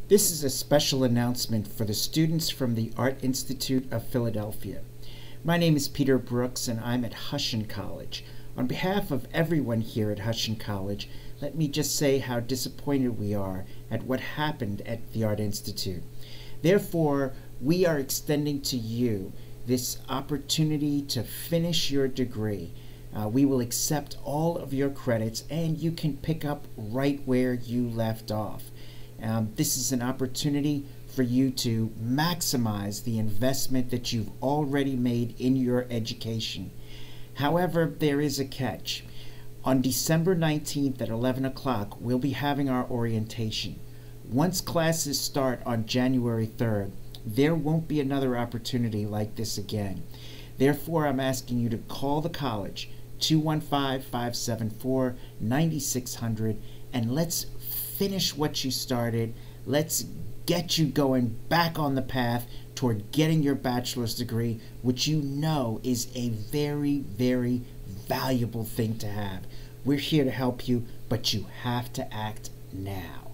This is a special announcement for the students from the Art Institute of Philadelphia. My name is Peter Brooks and I'm at Husson College. On behalf of everyone here at Husson College, let me just say how disappointed we are at what happened at the Art Institute. Therefore, we are extending to you this opportunity to finish your degree. We will accept all of your credits and you can pick up right where you left off. This is an opportunity for you to maximize the investment that you've already made in your education. However, there is a catch. On December 19th at 11 o'clock, we'll be having our orientation. Once classes start on January 3rd, there won't be another opportunity like this again. Therefore, I'm asking you to call the college, 215-574-9600, and let's finish what you started. Let's get you going back on the path toward getting your bachelor's degree, which you know is a very, very valuable thing to have. We're here to help you, but you have to act now.